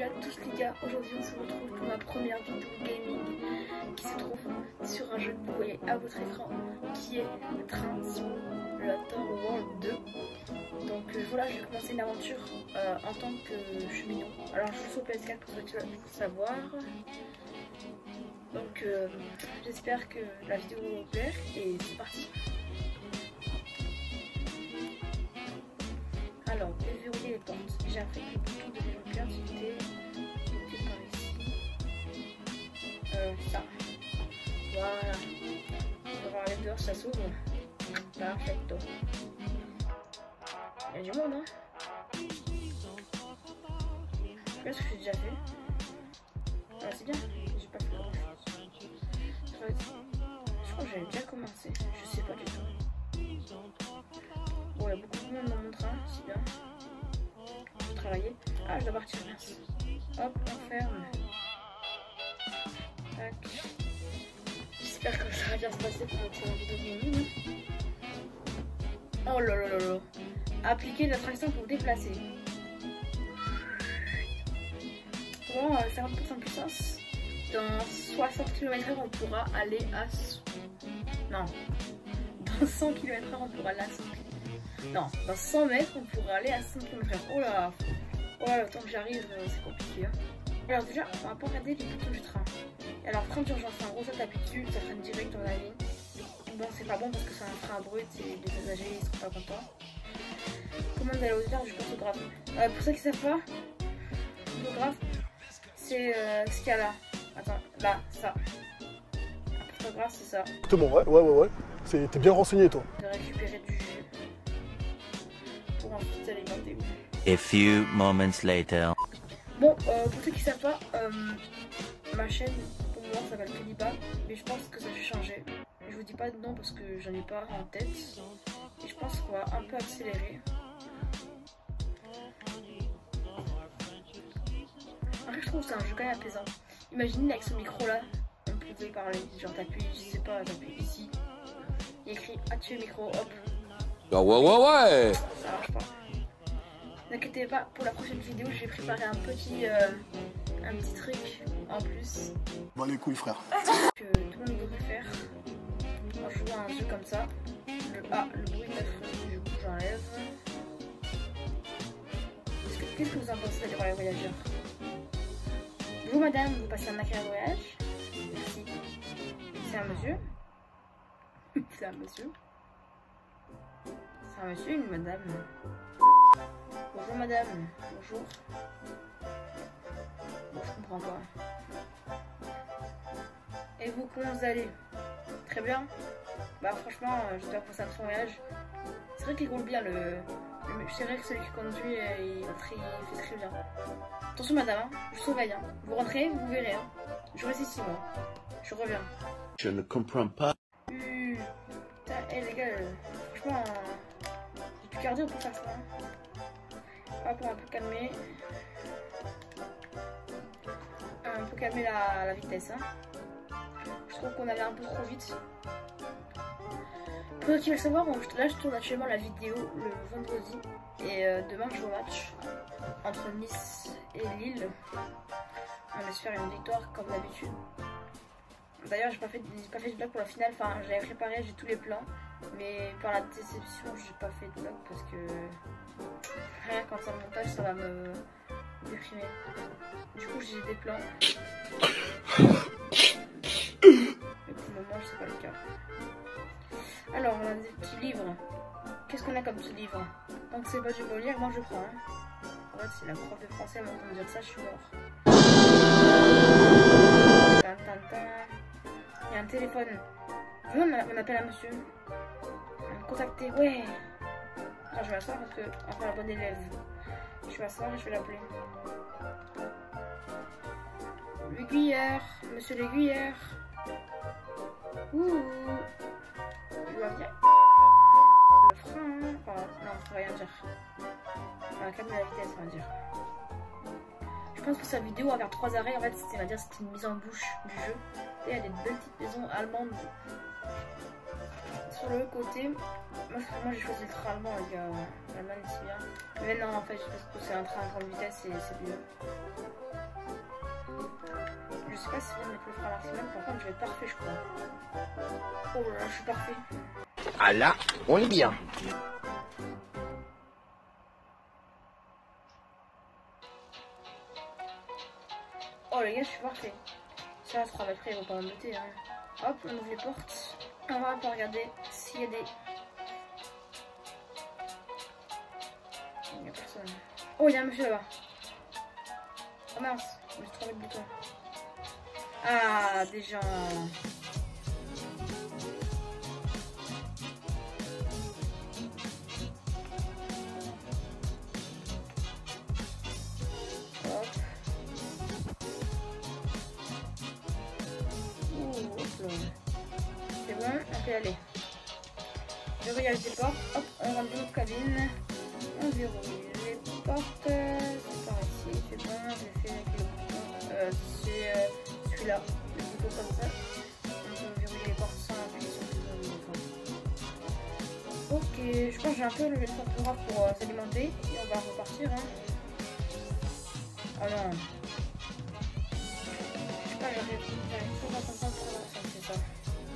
Salut à tous les gars, aujourd'hui on se retrouve pour ma première vidéo gaming qui se trouve sur un jeu que vous voyez à votre écran qui est Train Simulator World 2. Donc voilà, je vais commencer une aventure en tant que cheminot. Alors je joue sur PS4 pour ceux qui veulent savoir. Donc j'espère que la vidéo va vous plaire et c'est parti. Alors, déverrouiller les portes. J'ai appris que le bouton de développer utilité par ici. Ça. Voilà. On va aller dehors, ça s'ouvre. Perfecto. Il y a du monde, hein. Qu'est-ce que j'ai déjà fait? Ah, c'est bien. J'ai pas fait grand chose. Je crois que j'avais déjà commencé. Je sais pas du tout. Bon, il y a beaucoup de monde dans mon train, c'est bien. Je vais travailler. Ah, je dois partir, merci. Hop, on ferme. Tac. J'espère que ça va bien se passer pour notre vidéo gaming. Oh là là là là. Appliquer l'attraction pour déplacer. Bon, 50% de puissance. Dans 60 km/h, on pourra aller à... Non. Dans 100 km/h, on pourra aller à 100 km. Non, dans 100 mètres, on pourra aller à 100 km/h. Oh là, oh là, le temps que j'arrive, c'est compliqué. Hein. Alors déjà, on va pas regarder les boutons du train. Et alors, frein d'urgence, en gros, ça t'appuies dessus, ça freine direct dans la ligne. Bon, c'est pas bon parce que c'est un frein brut et les passagers ils seront pas contents. Comment d'aller au hauteur du pantographe. Pour ceux qui savent pas, le pantographe, c'est ce qu'il y a là. Attends, là, ça. Un pantographe, c'est ça. Exactement, ouais. T'es bien renseigné, toi. De récupérer du jus pour ensuite alimenter. A few moments later. Bon, pour ceux qui savent pas, ma chaîne pour moi s'appelle Kaliba, mais je pense que ça va changer. Je vous dis pas de nom parce que j'en ai pas en tête. Et je pense qu'on va un peu accélérer. Après, je trouve que c'est un jeu quand même apaisant. Imaginez avec ce micro là, on pouvait parler. Genre t'appuies, je sais pas, t'appuies ici. Il y a écrit activer micro, hop. Ouais. Ça marche pas. Ne vous inquiétez pas, pour la prochaine vidéo, j'ai préparé un petit truc en plus. Bon les couilles frère. Que tout le monde devrait faire en jouant à un jeu comme ça. Le bruit neuf, du coup j'enlève. Qu'est-ce que vous en pensez d'aller voir les voyageurs? Bonjour madame, vous passez un agréable voyage? Merci. C'est un monsieur? C'est un monsieur? C'est un monsieur, une madame? Bonjour madame, bonjour. Bon, je comprends pas. Et vous, comment vous allez? Très bien. Bah franchement, j'espère que vous passez un très bon voyage. C'est vrai qu'il roule bien c'est vrai que celui qui conduit, il fait très bien. Attention madame, hein, je surveille. Hein. Vous rentrez, vous verrez. Hein. Je reste ici moi. Je reviens. Je ne comprends pas. Putain, les gars, franchement, j'ai plus cardio pour faire ça. Hein. Hop, on va un peu calmer. Un peu calmer la vitesse. Hein. Je trouve qu'on allait un peu trop vite. Pour ceux qui veulent savoir, là je tourne actuellement la vidéo le vendredi. Et demain je joue au match entre Nice et Lille. On espère une victoire comme d'habitude. D'ailleurs j'ai pas fait de vlog pour la finale. Enfin j'avais préparé, j'ai tous les plans. Mais par la déception j'ai pas fait de vlog parce que rien quand ça montage ça va me déprimer. Du coup j'ai des plans. Mais pour le moment c'est pas le cas. Alors on a des petits livres. Qu'est-ce qu'on a comme petit livre? Tant que c'est pas du Molière, moi je prends. Hein. En fait si la prof de français m'entend me dire ça, je suis mort. Il y a un téléphone. On appelle un monsieur. On contacter. Ouais. Alors, je vais m'asseoir parce que enfin la bonne élève. Je vais m'asseoir et je vais l'appeler. L'aiguilleur. Monsieur l'aiguilleur. Ouh. Il va bien. Le frein. Enfin, non, ça va rien dire. On va calmer la vitesse, on va dire. Je pense que sa vidéo va faire 3 arrêts. En fait, c'était une mise en bouche du jeu. Et il y a des belles petites maisons allemandes. sur le côté. Moi j'ai choisi le train allemand avec l'Allemagne c'est bien. Mais non en fait je pense que c'est un train à grande vitesse et c'est mieux. Je sais pas si je vais mettre le frein maximum, par contre je vais être parfait je crois. Oh là là je suis parfait. Ah là, on est bien. Oh les gars je suis parfait. Ça à 3 mètres près ils vont pas m'embêter hein. Hop on ouvre les portes. On va pas regarder s'il y a des... Il n'y a personne. Oh il y a un monsieur là-bas. Oh mince, je me suis trompé de bouton. Ah des gens. Hop. Ouh, hop là. C'est bon, on peut y aller. Verrouillage des portes. Hop, on rentre dans notre cabine. On verrouille les portes. C'est par ici, c'est bon. Je l'ai fait avec le bouton. C'est celui-là, le bouton comme ça. On peut verrouiller les portes sans appuyer sur le bouton. Ok, je pense que j'ai un peu levé le température pour s'alimenter. Et on va repartir. Hein. Oh non. Je sais pas, j'arrive toujours à comprendre trop c'est ça.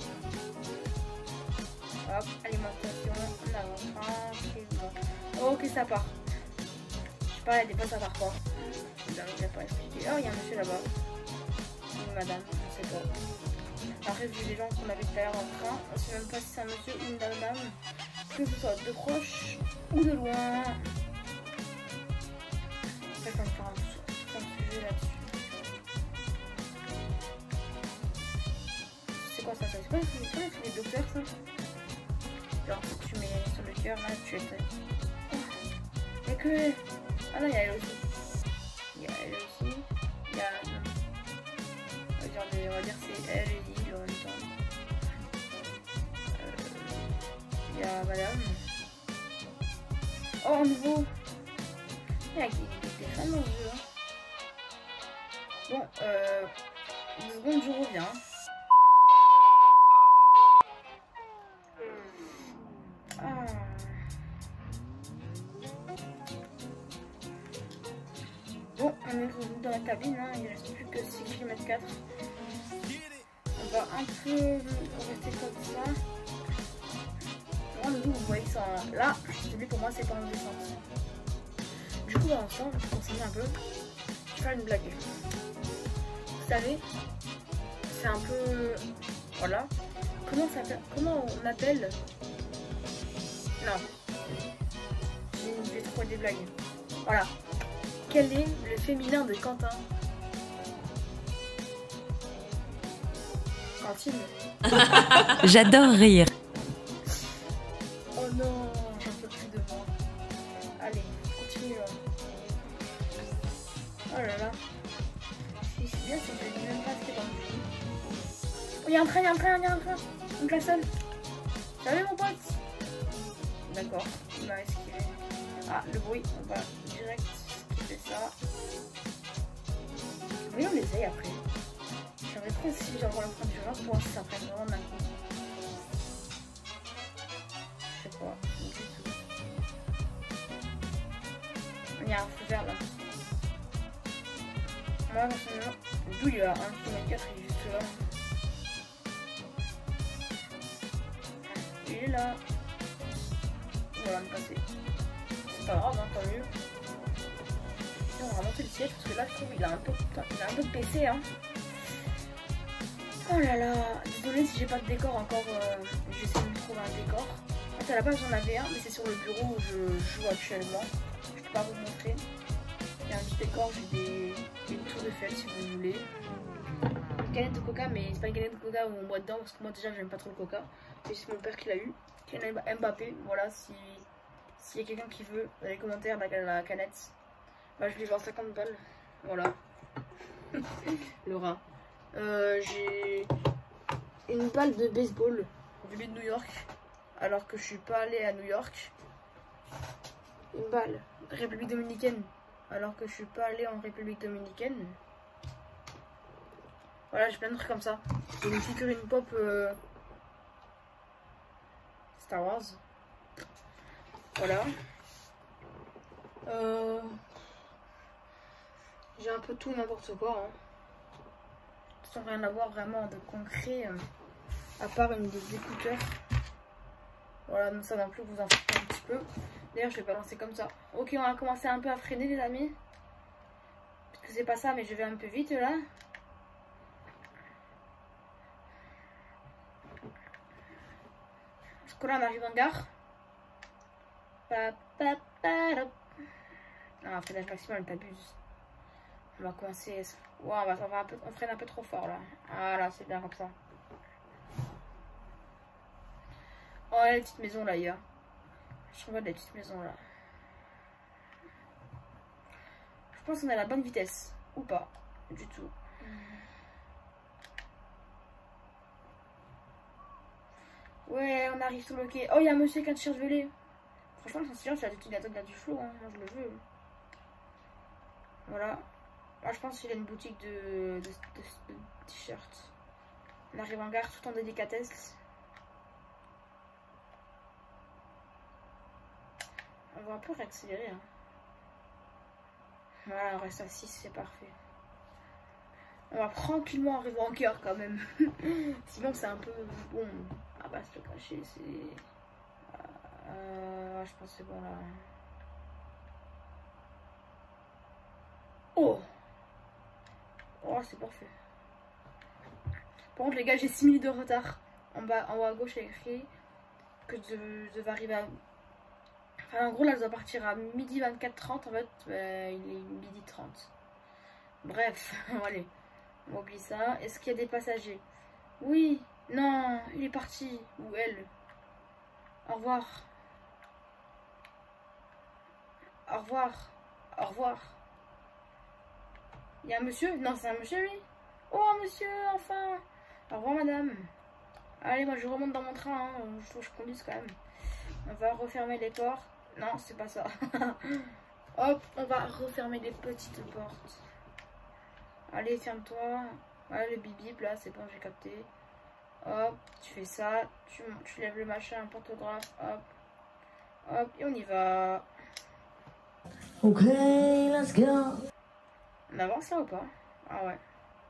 Hop, alimentation, on avance tranquillement. Ok, ça part. Je sais pas, des fois ça part pas. Il n'a pas expliqué. Oh, il y a un monsieur là-bas. Une madame, je sais pas. Après, vu les gens qu'on avait tout à l'heure en train, on sait même pas si c'est un monsieur ou une dame. Que ce soit de proche ou de loin. Après, on va faire un sujet là-dessus. C'est quoi ça? C'est quoi les docteurs ça? Genre tu mets sur le cœur là, tu es prêt. Il y a que... Ah là il y a elle aussi. Il y a elle aussi. Il y a... On va dire c'est elle et il en même temps. Il y a madame. Oh un nouveau. Il y a des femmes dans le jeu. Hein. Bon 2 secondes je reviens. Bon, on est revenu dans la cabine, hein. Il ne reste plus que 6 km 4. On va un peu rester comme ça. Moi, vous voyez ça là, celui pour moi c'est pas en descente. Du coup, dans l'instant, je vais continuer un peu. Je vais faire une blague. Vous savez, c'est un peu... Voilà. Comment on appelle... Non. Je vais trouver des blagues. Voilà. Quel est le féminin de Quentin? Cantine. J'adore rire. Oh non, j'en peux plus de moi. Allez, continue. Oh là là. Ce qui est bien, c'est que je n'ai même pas ce qui est dans le film. Oh, il y a un train, il y a un train. Une personne. Salut mon pote. D'accord, il m'a esquivé. Ah, le bruit, on va direct skipper ça. Voyons les ailes après. J'aimerais trop si j'envoie le train du genre pour voir si ça prenne vraiment d'un coup. Je sais pas, du tout. Il y a un feu vert là. Moi, personnellement, d'où il y a 1 km 4, il est juste là. Il est là. Voilà, me passer. C'est pas grave, hein, tant mieux. Et on va remonter le siège parce que là, je trouve qu'il a un peu de PC. Hein. Oh là là, désolé si j'ai pas de décor encore. J'essaie de trouver un décor. En fait, à la base, j'en avais un, mais c'est sur le bureau où je joue actuellement. Je peux pas vous montrer. Il y a un petit décor, j'ai des tours de fête si vous voulez. Une canette de coca, mais c'est pas une canette de coca où on boit dedans parce que moi, déjà, j'aime pas trop le coca. C'est juste mon père qui l'a eu. Mbappé, voilà, s'il y a quelqu'un qui veut dans les commentaires la canette, bah je lui vends 50 balles, voilà. Le rat. J'ai une balle de baseball venue de New York, alors que je suis pas allée à New York. Une balle République Dominicaine, alors que je suis pas allée en République Dominicaine. Voilà, j'ai plein de trucs comme ça. J'ai une figurine pop Star Wars. Voilà. J'ai un peu tout n'importe quoi. Hein. Sans rien avoir vraiment de concret. À part des écouteurs. Voilà, donc ça non plus vous en faites un petit peu. D'ailleurs, je vais balancer comme ça. Ok, on va commencer un peu à freiner, les amis. Parce que c'est pas ça, mais je vais un peu vite là. Parce que là, on arrive en gare. Ah, freinage maximal, t'abuses. On va commencer. Ouais, on freine un peu trop fort là. Ah là, c'est bien comme ça. Oh, les petites maisons là, il y a. Je revois des petites maisons là. Je pense qu'on est à la bonne vitesse. Ou pas, du tout. Ouais, on arrive sur le quai. Oh, il y a un monsieur qui a un t-shirt violet. Franchement, le silence, il a du flow. Hein. Moi, je le veux. Voilà. Là, je pense qu'il a une boutique de t-shirts. On arrive en gare tout en délicatesse. On va un peu réaccélérer. Hein. Voilà, on reste à 6, c'est parfait. On va tranquillement arriver en gare quand même. Sinon, c'est un peu bon. Ah bah, se le cacher, c'est. Je pense que c'est bon là. Oh! Oh, c'est parfait. Par contre, les gars, j'ai 6 minutes de retard. En haut à gauche, il y a écrit que je devais arriver à. Enfin, en gros, là, je dois partir à midi 24h30. En fait, il est midi 30. Bref, allez, on oublie ça. Est-ce qu'il y a des passagers? Oui, non, il est parti. Ou elle. Au revoir. Au revoir. Au revoir. Il y a un monsieur? Non, c'est un monsieur, lui. Oh, monsieur, enfin. Au revoir, madame. Allez, moi, je remonte dans mon train. Il faut que je conduise quand même. On va refermer les portes. Non, c'est pas ça. Hop, on va refermer les petites portes. Allez, ferme-toi. Voilà, le bip-bip, là, c'est bon, j'ai capté. Hop, tu fais ça. Tu lèves le machin, un pantographe. Hop. Hop, et on y va. Ok, let's go. On avance là ou pas? Ah ouais.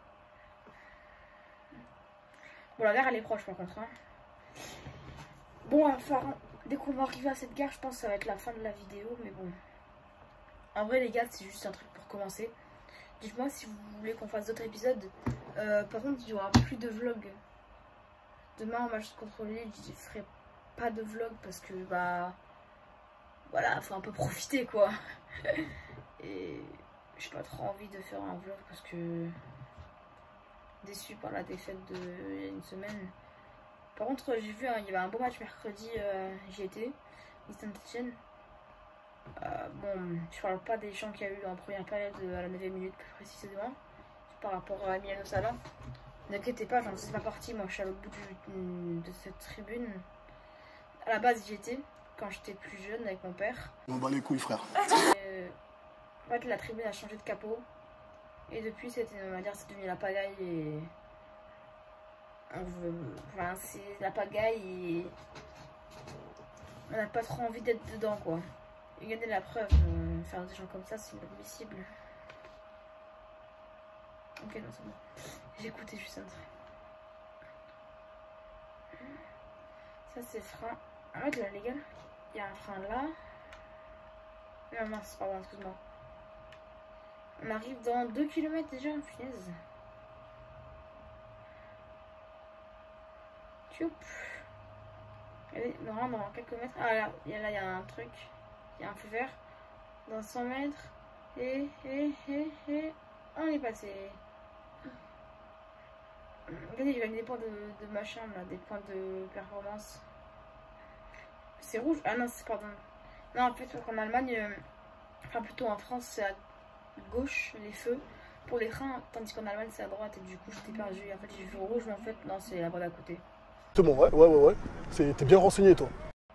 Bon, la gare, elle est proche, par contre. Hein. Bon, enfin, dès qu'on va arriver à cette gare, je pense que ça va être la fin de la vidéo, mais bon. En vrai, les gars, c'est juste un truc pour commencer. Dites-moi si vous voulez qu'on fasse d'autres épisodes. Par contre, il n'y aura plus de vlog. Demain, on va juste contrôler. Je ferai pas de vlog parce que, bah... Voilà, faut un peu profiter, quoi. Et j'ai pas trop envie de faire un vlog parce que... Déçu par la défaite il y a une semaine. Par contre, j'ai vu, il y avait un beau match mercredi, j'y étais. Saint-Etienne. Bon, je parle pas des champs qu'il y a eu en première période à la 9e minute plus précisément. Par rapport à Emiliano Sala. N'inquiétez pas, j'en sais pas partie, moi je suis à l'autre bout de cette tribune. À la base j'y étais, quand j'étais plus jeune avec mon père. On bat les couilles frère. En fait la tribune a changé de capot. Et depuis on va dire c'est devenu la pagaille et... Enfin c'est la pagaille et... On n'a pas trop envie d'être dedans quoi. Et regardez la preuve, faire des gens comme ça c'est inadmissible. Ok, non, c'est bon. J'ai écouté juste un truc. Ça, c'est le frein. Ah, ouais, là, les gars, il y a un frein là. Non, non, c'est pas bon, excuse-moi. On arrive dans 2 km déjà, punaise. Tchoup. Allez, non, dans quelques mètres. Ah, là, il y a un truc. Il y a un feu vert. Dans 100 mètres. Et on est passé. Regardez, j'ai gagné des points de machin là, des points de performance. C'est rouge? Ah non, c'est pardon. Non, en fait, en Allemagne, enfin plutôt en France, c'est à gauche les feux pour les trains, tandis qu'en Allemagne c'est à droite. Et du coup, j'étais perdu. En fait, j'ai vu rouge, mais en fait, non, c'est là-bas d'à côté. C'est bon, ouais. T'es bien renseigné, toi.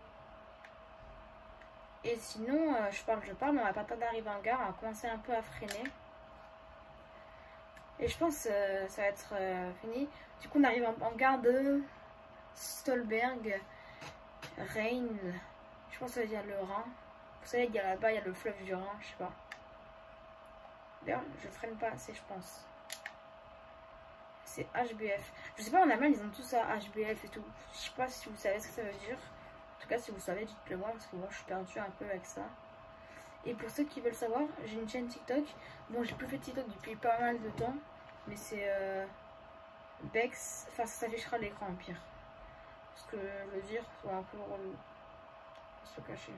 Et sinon, je parle, mais on va pas tarder d'arriver en gare, on va commencer un peu à freiner. Et je pense que ça va être fini. Du coup, on arrive en gare de Stolberg. Rhein. Je pense que ça veut dire le Rhin. Vous savez, il y a là-bas, il y a le fleuve du Rhin, je sais pas. D'ailleurs, je freine pas assez, je pense. C'est HBF. Je sais pas, en Allemagne, ils ont tout ça, HBF et tout. Je sais pas si vous savez ce que ça veut dire. En tout cas, si vous savez, dites-le moi, parce que moi, je suis perdue un peu avec ça. Et pour ceux qui veulent savoir, j'ai une chaîne TikTok. Bon, j'ai plus fait TikTok depuis pas mal de temps. Mais c'est Bex. Enfin, ça s'affichera à l'écran, au pire. Parce que le dire, c'est un peu relou. Se cacher.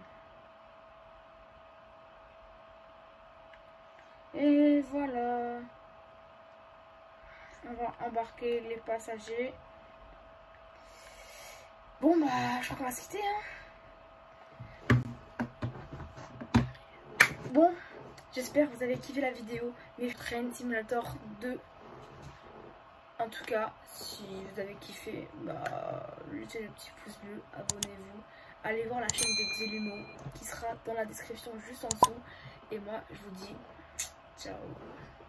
Et voilà. On va embarquer les passagers. Bon bah je crois qu'on va se quitter hein. Bon, j'espère que vous avez kiffé la vidéo Train Simulator 2. En tout cas, si vous avez kiffé, bah laissez le petit pouce bleu, abonnez-vous. Allez voir la chaîne de Xelumo qui sera dans la description juste en dessous. Et moi je vous dis ciao.